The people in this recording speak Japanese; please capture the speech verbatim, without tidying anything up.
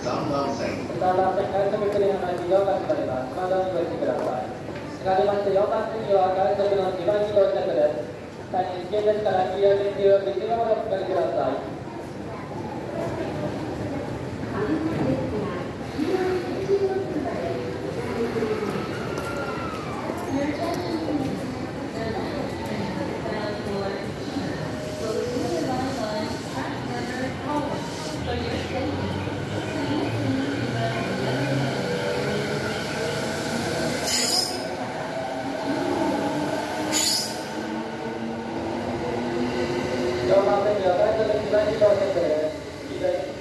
さんばん線さんばん線快速クリアの利用が閉まります。まだお越しください。がりましてよんばん次は快速のにばん機到着です。大変危険ですから黄色い電球をビッグまでお使いください。よんばん線には快速にばん機到着です。